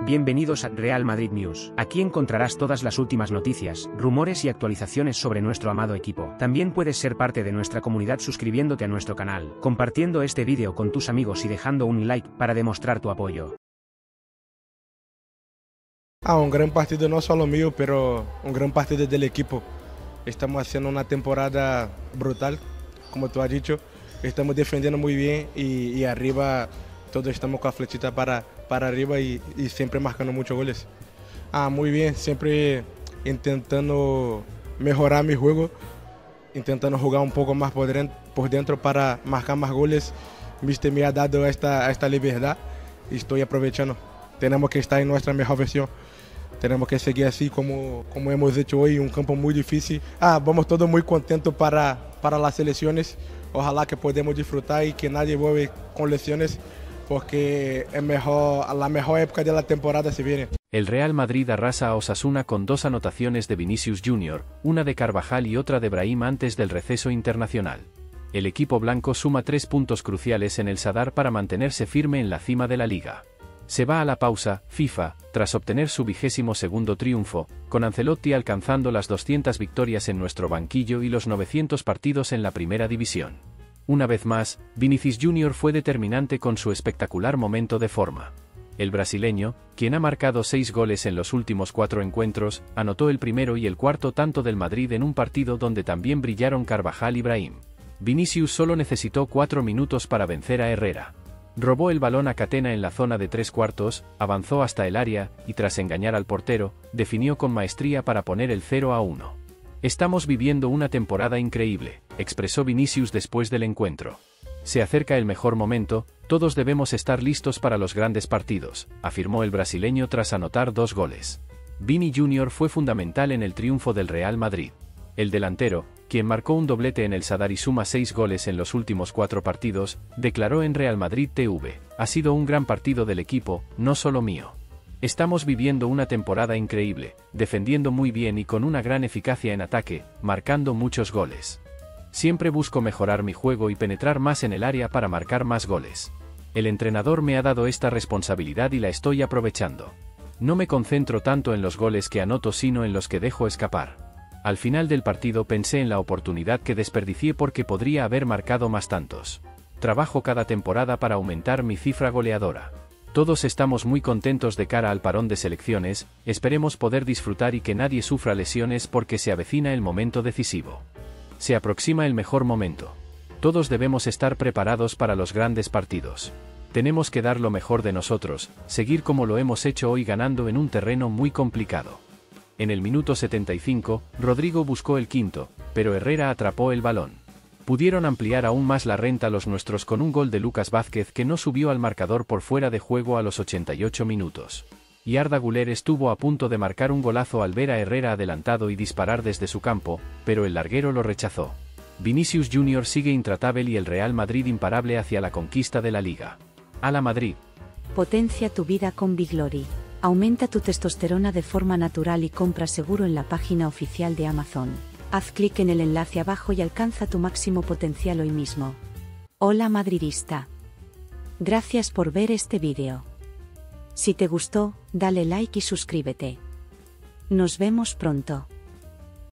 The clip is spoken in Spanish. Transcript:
Bienvenidos a Real Madrid News. Aquí encontrarás todas las últimas noticias, rumores y actualizaciones sobre nuestro amado equipo. También puedes ser parte de nuestra comunidad suscribiéndote a nuestro canal, compartiendo este vídeo con tus amigos y dejando un like para demostrar tu apoyo. Un gran partido no solo mío, pero un gran partido del equipo. Estamos haciendo una temporada brutal, como tú has dicho. Estamos defendiendo muy bien y arriba todos estamos con la flechita para arriba y siempre marcando muchos goles. Muy bien, siempre intentando mejorar mi juego, intentando jugar un poco más por dentro para marcar más goles. Mister me ha dado esta libertad y estoy aprovechando. Tenemos que estar en nuestra mejor versión. Tenemos que seguir así como hemos hecho hoy, un campo muy difícil. Vamos todos muy contentos para las selecciones. Ojalá que podamos disfrutar y que nadie vuelva con lesiones, porque la mejor época de la temporada se viene. El Real Madrid arrasa a Osasuna con 2 anotaciones de Vinicius Junior, una de Carvajal y otra de Brahim antes del receso internacional. El equipo blanco suma 3 puntos cruciales en el Sadar para mantenerse firme en la cima de la liga. Se va a la pausa FIFA tras obtener su 22º triunfo, con Ancelotti alcanzando las 200 victorias en nuestro banquillo y los 900 partidos en la primera división. Una vez más, Vinicius Junior fue determinante con su espectacular momento de forma. El brasileño, quien ha marcado 6 goles en los últimos 4 encuentros, anotó el primero y el cuarto tanto del Madrid en un partido donde también brillaron Carvajal y Brahim. Vinicius solo necesitó 4 minutos para vencer a Herrera. Robó el balón a Catena en la zona de 3 cuartos, avanzó hasta el área, y tras engañar al portero, definió con maestría para poner el 0-1. Estamos viviendo una temporada increíble, expresó Vinicius después del encuentro. Se acerca el mejor momento, todos debemos estar listos para los grandes partidos, afirmó el brasileño tras anotar 2 goles. Vini Junior fue fundamental en el triunfo del Real Madrid. El delantero, quien marcó un doblete en el Sadar y suma 6 goles en los últimos 4 partidos, declaró en Real Madrid TV: "Ha sido un gran partido del equipo, no solo mío. Estamos viviendo una temporada increíble, defendiendo muy bien y con una gran eficacia en ataque, marcando muchos goles. Siempre busco mejorar mi juego y penetrar más en el área para marcar más goles. El entrenador me ha dado esta responsabilidad y la estoy aprovechando. No me concentro tanto en los goles que anoto sino en los que dejo escapar. Al final del partido pensé en la oportunidad que desperdicié porque podría haber marcado más tantos. Trabajo cada temporada para aumentar mi cifra goleadora. Todos estamos muy contentos de cara al parón de selecciones, esperemos poder disfrutar y que nadie sufra lesiones porque se avecina el momento decisivo. Se aproxima el mejor momento. Todos debemos estar preparados para los grandes partidos. Tenemos que dar lo mejor de nosotros, seguir como lo hemos hecho hoy ganando en un terreno muy complicado". En el minuto 75, Rodrigo buscó el quinto, pero Herrera atrapó el balón. Pudieron ampliar aún más la renta los nuestros con un gol de Lucas Vázquez que no subió al marcador por fuera de juego a los 88 minutos. Y Arda Güler estuvo a punto de marcar un golazo al ver a Herrera adelantado y disparar desde su campo, pero el larguero lo rechazó. Vinicius Junior sigue intratable y el Real Madrid imparable hacia la conquista de la Liga. ¡A la Madrid! Potencia tu vida con Biglory. Aumenta tu testosterona de forma natural y compra seguro en la página oficial de Amazon. Haz clic en el enlace abajo y alcanza tu máximo potencial hoy mismo. Hola madridista. Gracias por ver este vídeo. Si te gustó, dale like y suscríbete. Nos vemos pronto.